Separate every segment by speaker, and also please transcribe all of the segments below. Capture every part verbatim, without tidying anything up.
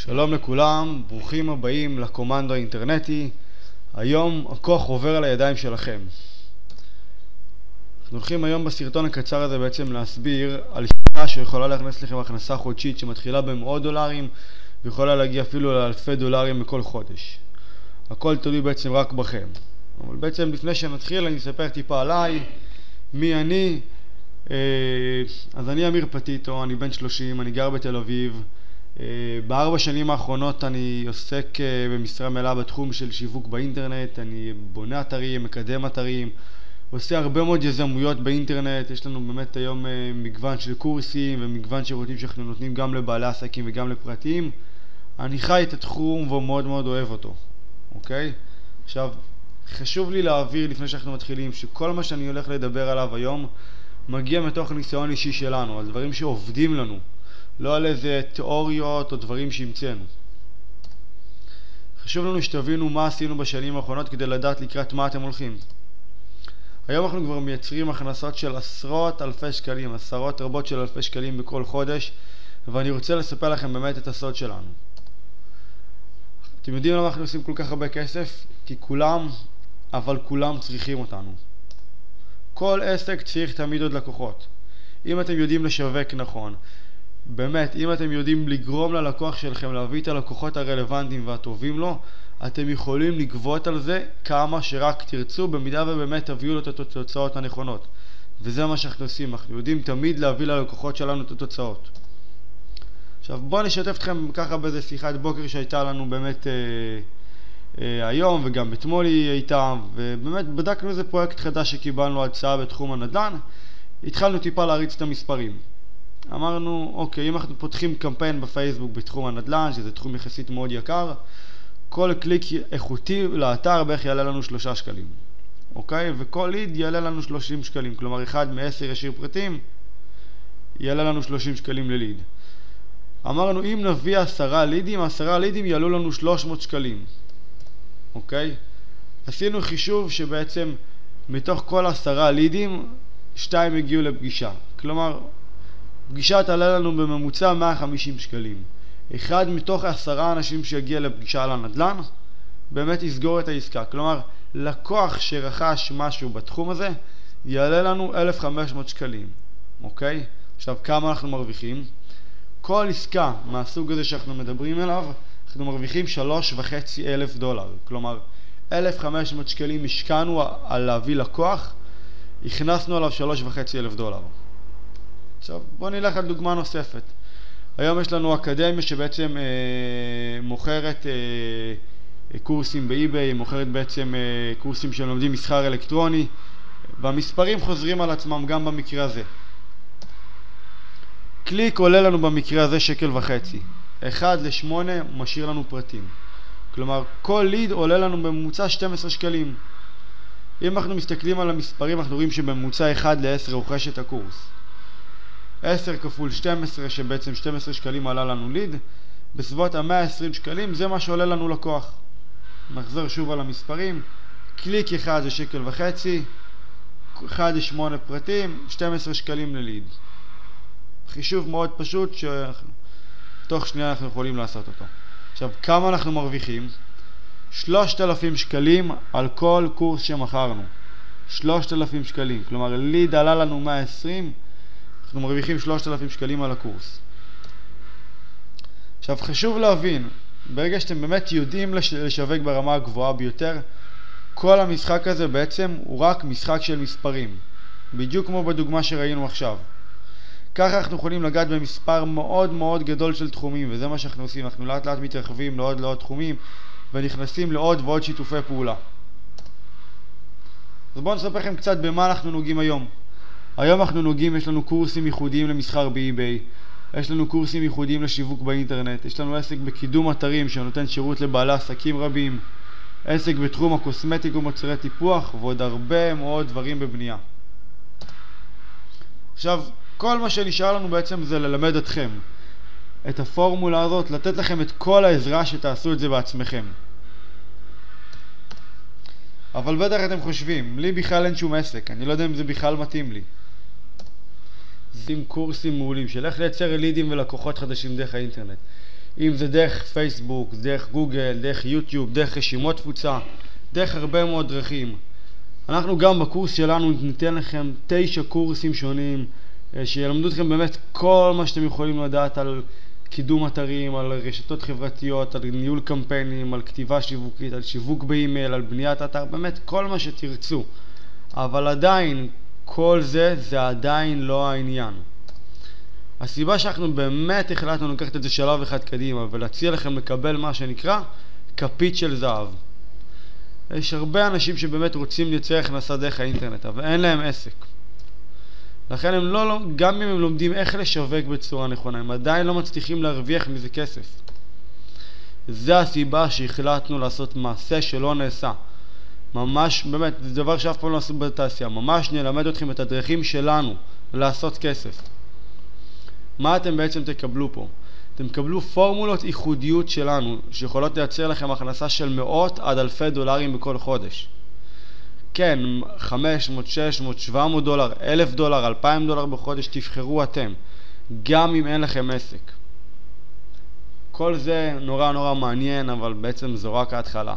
Speaker 1: שלום לכולם, ברוכים הבאים לקומנדו האינטרנטי. היום הכוח עובר על הידיים שלכם. אנחנו הולכים היום בסרטון הקצר הזה בעצם להסביר על שיטה שיכולה להכניס לכם הכנסה חודשית שמתחילה במאות דולרים ויכולה להגיע אפילו לאלפי דולרים בכל חודש. הכל תלוי בעצם רק בכם. אבל בעצם לפני שנתחיל אני אספר טיפה עליי, מי אני. אז אני אמיר פטיטו, אני בן שלושים, אני גר בתל אביב. בארבע שנים האחרונות אני עוסק במשרה מלאה בתחום של שיווק באינטרנט. אני בונה אתרים, מקדם אתרים, עושה הרבה מאוד יזמויות באינטרנט. יש לנו באמת היום מגוון של קורסים ומגוון שירותים שאנחנו נותנים גם לבעלי עסקים וגם לפרטיים. אני חי את התחום ומאוד מאוד אוהב אותו. אוקיי? עכשיו, חשוב לי להעביר לפני שאנחנו מתחילים שכל מה שאני הולך לדבר עליו היום מגיע מתוך ניסיון אישי שלנו, על דברים שעובדים לנו, לא על איזה תיאוריות או דברים שהמצאנו. חשוב לנו שתבינו מה עשינו בשנים האחרונות כדי לדעת לקראת מה אתם הולכים. היום אנחנו כבר מייצרים הכנסות של עשרות אלפי שקלים, עשרות רבות של אלפי שקלים בכל חודש, ואני רוצה לספר לכם באמת את הסוד שלנו. אתם יודעים למה אנחנו עושים כל כך הרבה כסף? כי כולם, אבל כולם צריכים אותנו. כל עסק צריך תמיד עוד לקוחות. אם אתם יודעים לשווק נכון, באמת, אם אתם יודעים לגרום ללקוח שלכם להביא את הלקוחות הרלוונטיים והטובים לו, אתם יכולים לגבות על זה כמה שרק תרצו, במידה ובאמת תביאו לו את התוצאות הנכונות. וזה מה שאנחנו עושים, אנחנו יודעים תמיד להביא ללקוחות שלנו את התוצאות. עכשיו בואו נשתף אתכם ככה באיזה שיחת בוקר שהייתה לנו באמת אה, אה, היום וגם אתמול היא הייתה, ובאמת בדקנו איזה פרויקט חדש שקיבלנו הצעה בתחום הנדל"ן. התחלנו טיפה להריץ את המספרים. אמרנו, אוקיי, אם אנחנו פותחים קמפיין בפייסבוק בתחום הנדל"ן, שזה תחום יחסית מאוד יקר, כל קליק איכותי לאתר בערך יעלה לנו שלושה שקלים. אוקיי? וכל ליד יעלה לנו שלושים שקלים. כלומר, אחד מעשר ישיר פרטים יעלה לנו שלושים שקלים לליד. אמרנו, אם נביא עשרה לידים, עשרה לידים יעלו לנו שלוש מאות שקלים. אוקיי? עשינו חישוב שבעצם מתוך כל עשרה לידים, שתיים הגיעו לפגישה. כלומר, פגישה תעלה לנו בממוצע מאה וחמישים שקלים. אחד מתוך עשרה אנשים שיגיע לפגישה על הנדל"ן, באמת יסגור את העסקה. כלומר, לקוח שרכש משהו בתחום הזה, יעלה לנו אלף וחמש מאות שקלים. אוקיי? עכשיו, כמה אנחנו מרוויחים? כל עסקה מהסוג הזה שאנחנו מדברים עליו, אנחנו מרוויחים שלוש וחצי אלף דולר. כלומר, אלף וחמש מאות שקלים השקענו על להביא לקוח, הכנסנו עליו שלוש וחצי אלף דולר. עכשיו, בואו נלך על דוגמה נוספת. היום יש לנו אקדמיה שבעצם אה, מוכרת אה, קורסים באי-ביי, מוכרת בעצם אה, קורסים שלומדים מסחר אלקטרוני, והמספרים חוזרים על עצמם גם במקרה הזה. קליק עולה לנו במקרה הזה שקל וחצי. אחד לשמונה משאיר לנו פרטים. כלומר, כל ליד עולה לנו בממוצע שנים עשר שקלים. אם אנחנו מסתכלים על המספרים, אנחנו רואים שבממוצע אחד לעשר רוכש את הקורס. עשר כפול שתים עשרה, שבעצם שנים עשר שקלים עלה לנו ליד, בסביבות ה-מאה ועשרים שקלים, זה מה שעולה לנו לקוח. נחזור שוב על המספרים. קליק אחד זה שקל וחצי, אחד לשמונה פרטים, שנים עשר שקלים לליד. חישוב מאוד פשוט שתוך שנייה אנחנו יכולים לעשות אותו. עכשיו, כמה אנחנו מרוויחים? שלושת אלפים שקלים על כל קורס שמכרנו. שלושת אלפים שקלים. כלומר, ליד עלה לנו מאה ועשרים, אנחנו מרוויחים שלושת אלפים שקלים על הקורס. עכשיו, חשוב להבין, ברגע שאתם באמת יודעים לשווק ברמה הגבוהה ביותר, כל המשחק הזה בעצם הוא רק משחק של מספרים. בדיוק כמו בדוגמה שראינו עכשיו. ככה אנחנו יכולים לגעת במספר מאוד מאוד גדול של תחומים, וזה מה שאנחנו עושים. אנחנו לאט לאט מתרחבים לעוד לעוד תחומים, ונכנסים לעוד ועוד שיתופי פעולה. אז בואו נספר לכם קצת במה אנחנו נוגעים היום. היום אנחנו נוגעים, יש לנו קורסים ייחודיים למסחר באי-ביי, יש לנו קורסים ייחודיים לשיווק באינטרנט, יש לנו עסק בקידום אתרים שנותן שירות לבעלי עסקים רבים, עסק בתחום הקוסמטיק ומוצרי טיפוח, ועוד הרבה מאוד דברים בבנייה. עכשיו, כל מה שנשאר לנו בעצם זה ללמד אתכם את הפורמולה הזאת, לתת לכם את כל העזרה שתעשו את זה בעצמכם. אבל בטח אתם חושבים, לי בכלל אין שום עסק, אני לא יודע אם זה בכלל מתאים לי. עם קורסים מעולים של איך לייצר לידים ולקוחות חדשים דרך האינטרנט. אם זה דרך פייסבוק, דרך גוגל, דרך יוטיוב, דרך רשימות תפוצה, דרך הרבה מאוד דרכים. אנחנו גם בקורס שלנו ניתן לכם תשע קורסים שונים שילמדו אתכם באמת כל מה שאתם יכולים לדעת על קידום אתרים, על רשתות חברתיות, על ניהול קמפיינים, על כתיבה שיווקית, על שיווק באימייל, על בניית אתר, באמת כל מה שתרצו. אבל עדיין, כל זה, זה עדיין לא העניין. הסיבה שאנחנו באמת החלטנו לקחת את זה שלב אחד קדימה ולהציע לכם לקבל מה שנקרא כפית של זהב. יש הרבה אנשים שבאמת רוצים לייצר הכנסה דרך האינטרנט, אבל אין להם עסק. לכן הם לא, גם אם הם לומדים איך לשווק בצורה נכונה, הם עדיין לא מצליחים להרוויח מזה כסף. זה הסיבה שהחלטנו לעשות מעשה שלא נעשה. ממש, באמת, זה דבר שאף פעם לא עשו בתעשייה. ממש נלמד אתכם את הדרכים שלנו לעשות כסף. מה אתם בעצם תקבלו פה? אתם תקבלו פורמולות ייחודיות שלנו, שיכולות לייצר לכם הכנסה של מאות עד אלפי דולרים בכל חודש. כן, חמש מאות, שש מאות, שבע מאות דולר, אלף דולר, אלפיים דולר בחודש, תבחרו אתם, גם אם אין לכם עסק. כל זה נורא נורא מעניין, אבל בעצם זו רק ההתחלה.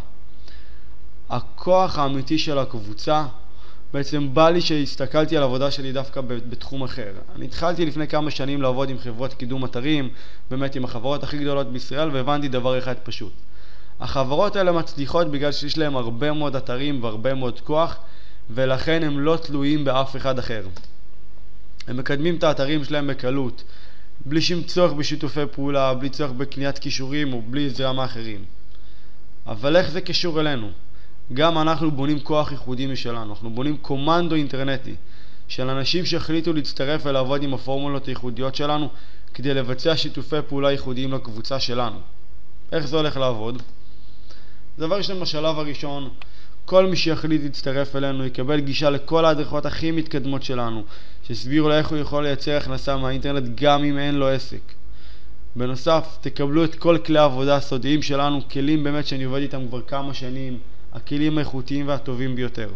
Speaker 1: הכוח האמיתי של הקבוצה, בעצם בא לי שהסתכלתי על העבודה שלי דווקא בתחום אחר. אני התחלתי לפני כמה שנים לעבוד עם חברות קידום אתרים, באמת עם החברות הכי גדולות בישראל, והבנתי דבר אחד פשוט. החברות האלה מצליחות בגלל שיש להם הרבה מאוד אתרים והרבה מאוד כוח, ולכן הם לא תלויים באף אחד אחר. הם מקדמים את האתרים שלהם בקלות, בלי שום צורך בשיתופי פעולה, בלי צורך בקניית קישורים או בלי עזרה מאחרים. אבל איך זה קשור אלינו? גם אנחנו בונים כוח ייחודי משלנו, אנחנו בונים קומנדו אינטרנטי של אנשים שהחליטו להצטרף ולעבוד עם הפורמולות הייחודיות שלנו כדי לבצע שיתופי פעולה ייחודיים לקבוצה שלנו. איך זה הולך לעבוד? דבר ראשון, בשלב הראשון, כל מי שיחליט להצטרף אלינו יקבל גישה לכל ההדרכות הכי מתקדמות שלנו, שהסבירו לו איך הוא יכול לייצר הכנסה מהאינטרנט גם אם אין לו עסק. בנוסף, תקבלו את כל כלי העבודה הסודיים שלנו, כלים באמת שאני עובד איתם כבר כמה שנים, הכלים האיכותיים והטובים ביותר.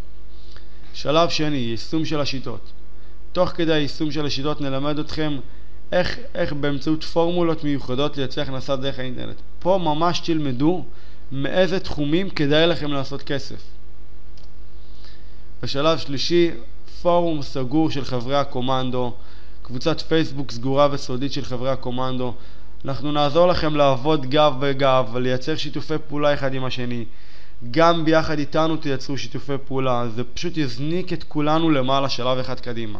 Speaker 1: שלב שני, יישום של השיטות. תוך כדי היישום של השיטות נלמד אתכם איך, איך באמצעות פורמולות מיוחדות לייצר הכנסה דרך האינטרנט. פה ממש תלמדו מאיזה תחומים כדאי לכם לעשות כסף. בשלב שלישי, פורום סגור של חברי הקומנדו, קבוצת פייסבוק סגורה וסודית של חברי הקומנדו. אנחנו נעזור לכם לעבוד גב בגב ולייצר שיתופי פעולה אחד עם השני. גם ביחד איתנו תייצרו שיתופי פעולה, זה פשוט יזניק את כולנו למעלה שלב אחד קדימה.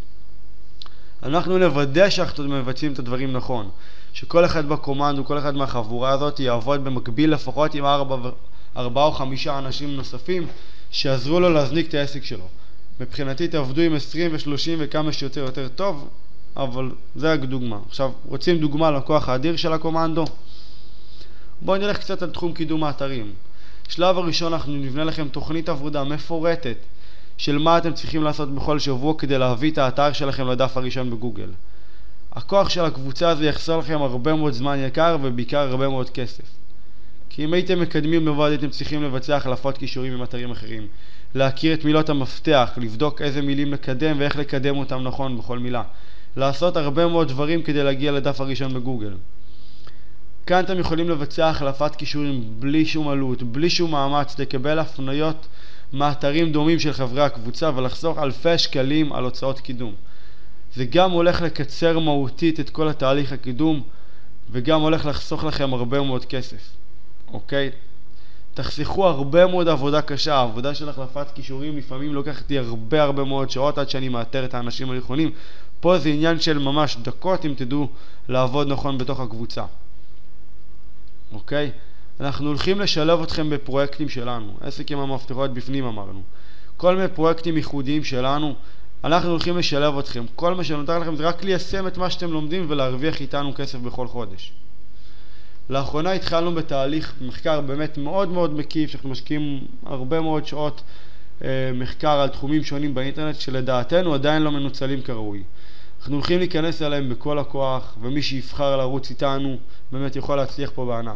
Speaker 1: אנחנו נוודא שאנחנו מבצעים את הדברים נכון, שכל אחד בקומנדו, כל אחד מהחבורה הזאת יעבוד במקביל לפחות עם ארבע, ארבע או חמישה אנשים נוספים שיעזרו לו להזניק את העסק שלו. מבחינתי תעבדו עם עשרים ושלושים וכמה שיותר יותר טוב, אבל זה רק דוגמה. עכשיו, רוצים דוגמה לכוח האדיר של הקומנדו? בואו נלך קצת על תחום קידום האתרים. שלב הראשון אנחנו נבנה לכם תוכנית עבודה מפורטת של מה אתם צריכים לעשות בכל שבוע כדי להביא את האתר שלכם לדף הראשון בגוגל. הכוח של הקבוצה הזה יחסר לכם הרבה מאוד זמן יקר ובעיקר הרבה מאוד כסף. כי אם הייתם מקדמים לבד הייתם צריכים לבצע החלפות קישורים עם אתרים אחרים, להכיר את מילות המפתח, לבדוק איזה מילים לקדם ואיך לקדם אותם נכון בכל מילה, לעשות הרבה מאוד דברים כדי להגיע לדף הראשון בגוגל. כאן אתם יכולים לבצע החלפת קישורים בלי שום עלות, בלי שום מאמץ, לקבל הפניות מאתרים דומים של חברי הקבוצה ולחסוך אלפי שקלים על הוצאות קידום. זה גם הולך לקצר מהותית את כל התהליך הקידום וגם הולך לחסוך לכם הרבה מאוד כסף. אוקיי? תחסכו הרבה מאוד עבודה קשה. העבודה של החלפת קישורים לפעמים לוקחת לי הרבה הרבה מאוד שעות עד שאני מאתר את האנשים הנכונים. פה זה עניין של ממש דקות אם תדעו לעבוד נכון בתוך הקבוצה. אוקיי? אנחנו הולכים לשלב אתכם בפרויקטים שלנו. עסק עם המפתחות בפנים אמרנו. כל מיני פרויקטים ייחודיים שלנו, אנחנו הולכים לשלב אתכם. כל מה שנותר לכם זה רק ליישם את מה שאתם לומדים ולהרוויח איתנו כסף בכל חודש. לאחרונה התחלנו בתהליך מחקר באמת מאוד מאוד מקיף, שאנחנו משקיעים הרבה מאוד שעות אה, מחקר על תחומים שונים באינטרנט שלדעתנו עדיין לא מנוצלים כראוי. אנחנו הולכים להיכנס אליהם בכל הכוח, ומי שיבחר לרוץ איתנו באמת יכול להצליח פה בענק.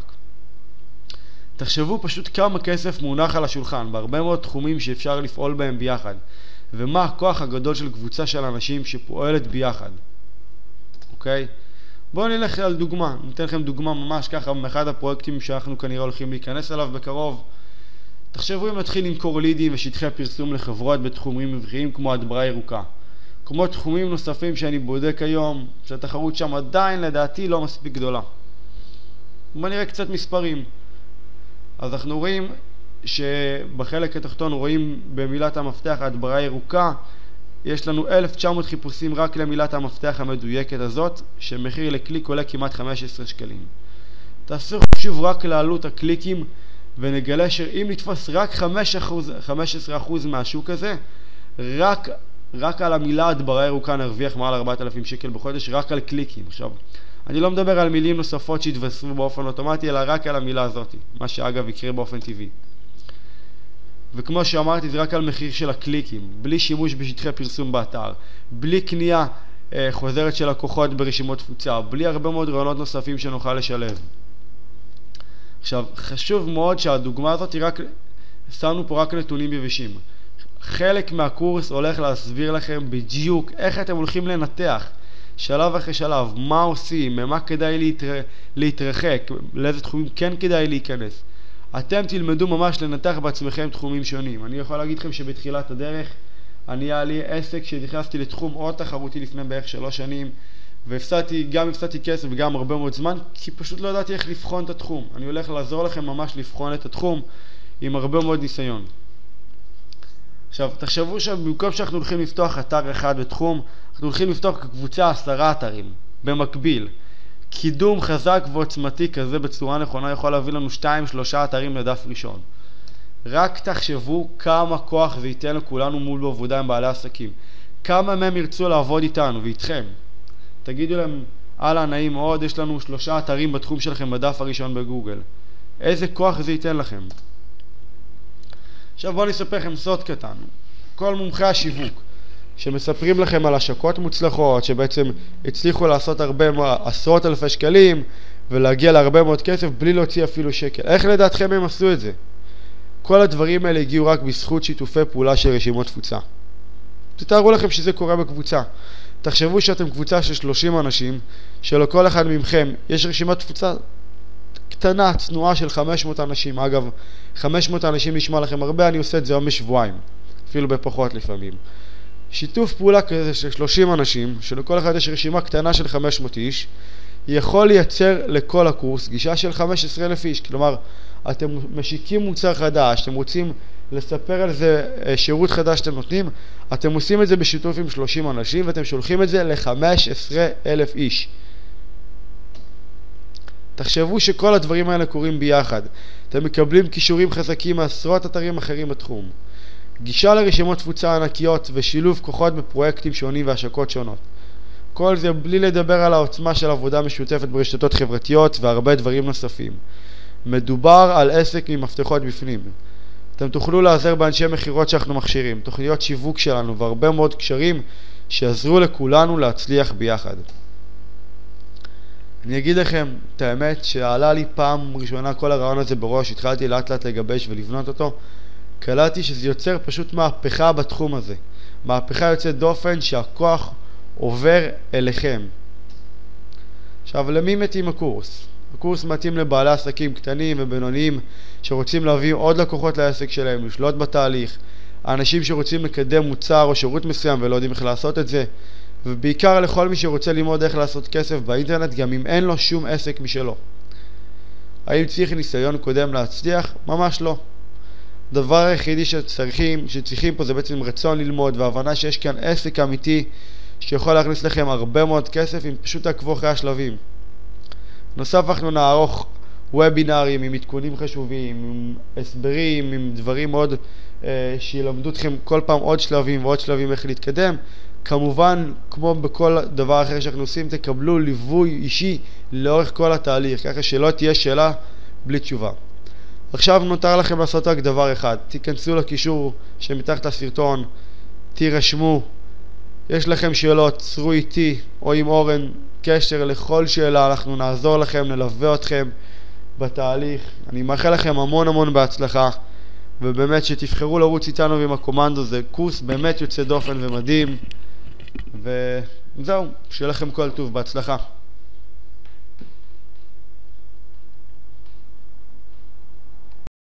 Speaker 1: תחשבו פשוט כמה כסף מונח על השולחן, בהרבה מאוד תחומים שאפשר לפעול בהם ביחד, ומה הכוח הגדול של קבוצה של אנשים שפועלת ביחד. אוקיי? בואו נלך על דוגמה, ניתן לכם דוגמה ממש ככה מאחד הפרויקטים שאנחנו כנראה הולכים להיכנס אליו בקרוב. תחשבו אם נתחיל למכור לידים ושטחי פרסום לחברות בתחומים רווחיים כמו הדברה ירוקה. כמו תחומים נוספים שאני בודק היום, שהתחרות שם עדיין לדעתי לא מספיק גדולה. בואו נראה קצת מספרים. אז אנחנו רואים שבחלק התחתון רואים במילת המפתח הדברה ירוקה, יש לנו אלף תשע מאות חיפושים רק למילת המפתח המדויקת הזאת, שמחיר לקליק עולה כמעט חמישה עשר שקלים. תעשו חישוב רק לעלות הקליקים, ונגלה שאם נתפוס רק חמישה עשר אחוז מהשוק הזה, רק, רק על המילה הדברה ירוקה נרוויח מעל ארבעת אלפים שקל בחודש, רק על קליקים. עכשיו, אני לא מדבר על מילים נוספות שהתווספו באופן אוטומטי, אלא רק על המילה הזאת, מה שאגב יקרה באופן טבעי. וכמו שאמרתי, זה רק על מחיר של הקליקים, בלי שימוש בשטחי פרסום באתר, בלי קנייה אה, חוזרת של לקוחות ברשימות תפוצה, בלי הרבה מאוד רעיונות נוספים שנוכל לשלב. עכשיו, חשוב מאוד שהדוגמה הזאת היא רק, שמנו פה רק נתונים יבשים. חלק מהקורס הולך להסביר לכם בדיוק איך אתם הולכים לנתח, שלב אחרי שלב, מה עושים, מה כדאי להתר... להתרחק, לאיזה תחומים כן כדאי להיכנס. אתם תלמדו ממש לנתח בעצמכם תחומים שונים. אני יכול להגיד לכם שבתחילת הדרך, אני היה לי עסק שנכנסתי לתחום עוד תחרותי לפני בערך שלוש שנים, והפסדתי, גם הפסדתי כסף וגם הרבה מאוד זמן, כי פשוט לא ידעתי איך לבחון את התחום. אני הולך לעזור לכם ממש לבחון את התחום עם הרבה מאוד ניסיון. עכשיו, תחשבו שבמקום שאנחנו הולכים לפתוח אתר אחד בתחום, אנחנו הולכים לפתוח קבוצה עשרה אתרים, במקביל. קידום חזק ועוצמתי כזה בצורה נכונה יכול להביא לנו שתיים שלושה אתרים לדף ראשון. רק תחשבו כמה כוח זה ייתן לכולנו מול בעבודה עם בעלי עסקים. כמה מהם ירצו לעבוד איתנו ואיתכם. תגידו להם, הלאה, נעים מאוד, יש לנו שלושה אתרים בתחום שלכם בדף הראשון בגוגל. איזה כוח זה ייתן לכם? עכשיו בואו נספר לכם סוד קטן. כל מומחי השיווק שמספרים לכם על השקות מוצלחות, שבעצם הצליחו לעשות הרבה עשרות אלפי שקלים ולהגיע להרבה מאוד כסף בלי להוציא אפילו שקל. איך לדעתכם הם עשו את זה? כל הדברים האלה הגיעו רק בזכות שיתופי פעולה של רשימות תפוצה. תתארו לכם שזה קורה בקבוצה. תחשבו שאתם קבוצה של שלושים אנשים, שלכל אחד מכם יש רשימת תפוצה קטנה, צנועה של חמש מאות אנשים. אגב, חמש מאות אנשים נשמע לכם הרבה, אני עושה את זה יום בשבועיים, אפילו בפחות לפעמים. שיתוף פעולה כזה של שלושים אנשים, שלכל אחד יש רשימה קטנה של חמש מאות איש, יכול לייצר לכל הקורס גישה של חמישה עשר אלף איש. כלומר, אתם משיקים מוצר חדש, אתם רוצים לספר על זה שירות חדש שאתם נותנים, אתם עושים את זה בשיתוף עם שלושים אנשים, ואתם שולחים את זה ל-חמישה עשר אלף איש. תחשבו שכל הדברים האלה קורים ביחד. אתם מקבלים קישורים חזקים מעשרות אתרים אחרים בתחום. גישה לרשימות תפוצה ענקיות ושילוב כוחות בפרויקטים שונים והשקות שונות. כל זה בלי לדבר על העוצמה של עבודה משותפת ברשתות חברתיות והרבה דברים נוספים. מדובר על עסק עם מפתחות בפנים. אתם תוכלו לעזר באנשי מחירות שאנחנו מכשירים, תוכניות שיווק שלנו והרבה מאוד קשרים שיעזרו לכולנו להצליח ביחד. אני אגיד לכם את האמת שעלה לי פעם ראשונה כל הרעיון הזה בראש, התחלתי לאט לאט לגבש ולבנות אותו, קלטתי שזה יוצר פשוט מהפכה בתחום הזה. מהפכה יוצאת דופן שהכוח עובר אליכם. עכשיו, למי מתאים הקורס? הקורס מתאים לבעלי עסקים קטנים ובינוניים שרוצים להביא עוד לקוחות לעסק שלהם, לשלוט בתהליך, האנשים שרוצים לקדם מוצר או שירות מסוים ולא יודעים איך לעשות את זה, ובעיקר לכל מי שרוצה ללמוד איך לעשות כסף באינטרנט גם אם אין לו שום עסק משלו. האם צריך ניסיון קודם להצליח? ממש לא. הדבר היחידי שצריכים, שצריכים פה זה בעצם רצון ללמוד והבנה שיש כאן עסק אמיתי שיכול להכניס לכם הרבה מאוד כסף אם פשוט תעקבו אחרי השלבים. נוסף אנחנו נערוך וובינרים עם עדכונים חשובים, עם הסברים, עם דברים מאוד אה, שילמדו אתכם כל פעם עוד שלבים ועוד שלבים איך להתקדם. כמובן, כמו בכל דבר אחר שאנחנו עושים, תקבלו ליווי אישי לאורך כל התהליך, ככה שלא תהיה שאלה בלי תשובה. עכשיו נותר לכם לעשות רק דבר אחד, תיכנסו לקישור שמתחת לסרטון, תירשמו, יש לכם שאלות, צרו איתי או עם אורן קשר לכל שאלה, אנחנו נעזור לכם, נלווה אתכם בתהליך. אני מאחל לכם המון המון בהצלחה, ובאמת שתבחרו לרוץ איתנו ועם הקומנדו, זה קורס באמת יוצא דופן ומדהים, וזהו, שיהיה לכם כל טוב, בהצלחה.